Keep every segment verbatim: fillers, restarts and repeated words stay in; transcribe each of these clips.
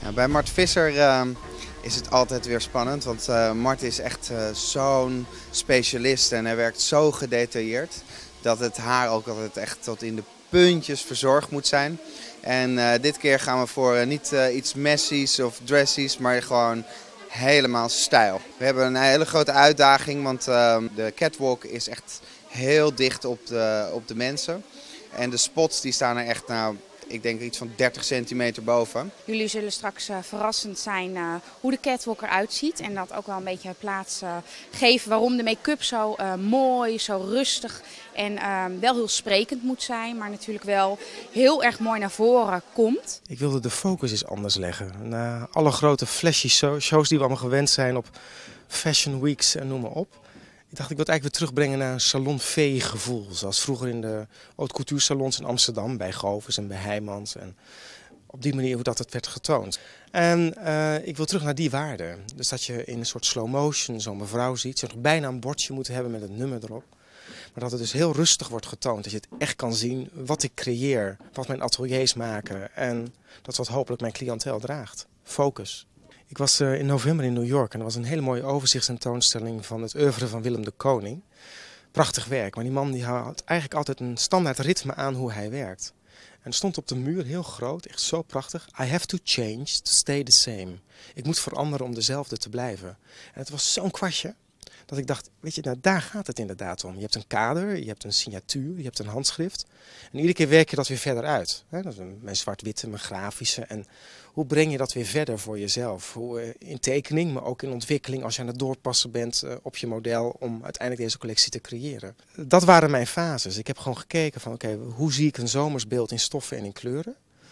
Nou, bij Mart Visser uh, is het altijd weer spannend, want uh, Mart is echt uh, zo'n specialist en hij werkt zo gedetailleerd dat het haar ook altijd echt tot in de puntjes verzorgd moet zijn. En uh, dit keer gaan we voor uh, niet uh, iets messies of dressies, maar gewoon helemaal stijl. We hebben een hele grote uitdaging, want uh, de catwalk is echt heel dicht op de, op de mensen. En de spots die staan er echt, nou, ik denk iets van dertig centimeter boven. Jullie zullen straks uh, verrassend zijn uh, hoe de catwalk eruit ziet. En dat ook wel een beetje plaats uh, geven waarom de make-up zo uh, mooi, zo rustig en uh, wel heel sprekend moet zijn. Maar natuurlijk wel heel erg mooi naar voren komt. Ik wilde de focus eens anders leggen. Na alle grote flashy shows die we allemaal gewend zijn op fashion weeks en noem maar op. Ik dacht, ik wil het eigenlijk weer terugbrengen naar een salon-vee gevoel. Zoals vroeger in de haute couture salons in Amsterdam, bij Govers en bij Heijmans. En op die manier hoe dat het werd getoond. En uh, ik wil terug naar die waarde. Dus dat je in een soort slow motion zo'n mevrouw ziet. Ze nog bijna een bordje moet hebben met het nummer erop. Maar dat het dus heel rustig wordt getoond. Dat je het echt kan zien wat ik creëer, wat mijn ateliers maken. En dat wat hopelijk mijn cliënteel draagt. Focus. Ik was in november in New York en er was een hele mooie overzichtstentoonstelling van het oeuvre van Willem de Koning. Prachtig werk, maar die man die had eigenlijk altijd een standaard ritme aan hoe hij werkt. En er stond op de muur heel groot, echt zo prachtig, I have to change to stay the same. Ik moet veranderen om dezelfde te blijven. En het was zo'n kwastje dat ik dacht, weet je, nou daar gaat het inderdaad om. Je hebt een kader, je hebt een signatuur, je hebt een handschrift. En iedere keer werk je dat weer verder uit. Dat is mijn zwart-witte, mijn grafische. En hoe breng je dat weer verder voor jezelf? Hoe, in tekening, maar ook in ontwikkeling als je aan het doorpassen bent op je model om uiteindelijk deze collectie te creëren. Dat waren mijn fases. Ik heb gewoon gekeken van oké, okay, hoe zie ik een zomersbeeld in stoffen en in kleuren?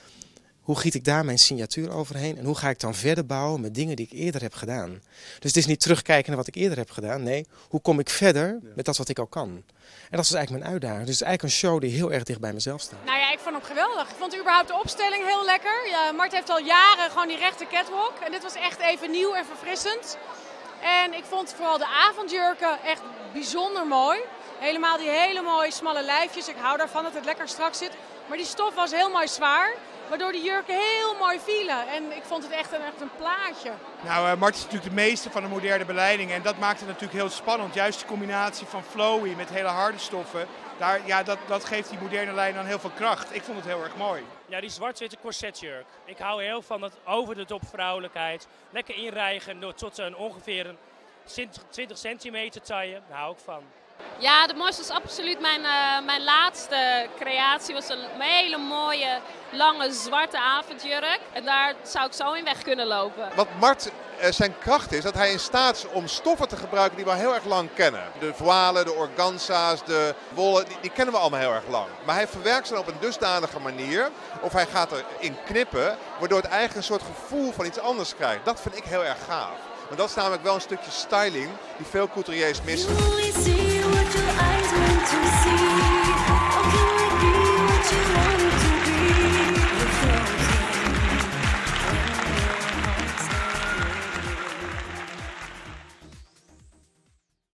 Hoe giet ik daar mijn signatuur overheen en hoe ga ik dan verder bouwen met dingen die ik eerder heb gedaan? Dus het is niet terugkijken naar wat ik eerder heb gedaan. Nee, hoe kom ik verder met dat wat ik al kan? En dat is eigenlijk mijn uitdaging. Dus het is eigenlijk een show die heel erg dicht bij mezelf staat. Nou ja, ik vond hem geweldig. Ik vond überhaupt de opstelling heel lekker. Ja, Mart heeft al jaren gewoon die rechte catwalk. En dit was echt even nieuw en verfrissend. En ik vond vooral de avondjurken echt bijzonder mooi. Helemaal die hele mooie smalle lijfjes. Ik hou daarvan dat het lekker strak zit. Maar die stof was heel mooi zwaar. Waardoor die jurken heel mooi vielen. En ik vond het echt een, echt een plaatje. Nou, uh, Mart is natuurlijk de meester van de moderne beleiding. En dat maakt het natuurlijk heel spannend. Juist de combinatie van flowy met hele harde stoffen. Daar, ja, dat, dat geeft die moderne lijn dan heel veel kracht. Ik vond het heel erg mooi. Ja, die zwart-witte corsetjurk. Ik hou heel van het over de top vrouwelijkheid. Lekker inrijgen door tot een ongeveer een twintig centimeter taille. Daar hou ik van. Ja, de mooiste was absoluut mijn, uh, mijn laatste creatie. Was een hele mooie, lange, zwarte avondjurk. En daar zou ik zo in weg kunnen lopen. Wat Mart uh, zijn kracht is, dat hij in staat is om stoffen te gebruiken die we al heel erg lang kennen. De voile, de organza's, de wollen, die, die kennen we allemaal heel erg lang. Maar hij verwerkt ze dan op een dusdanige manier, of hij gaat erin knippen, waardoor het eigenlijk een soort gevoel van iets anders krijgt. Dat vind ik heel erg gaaf. Want dat is namelijk wel een stukje styling die veel couturiers missen. What your eyes meant to see.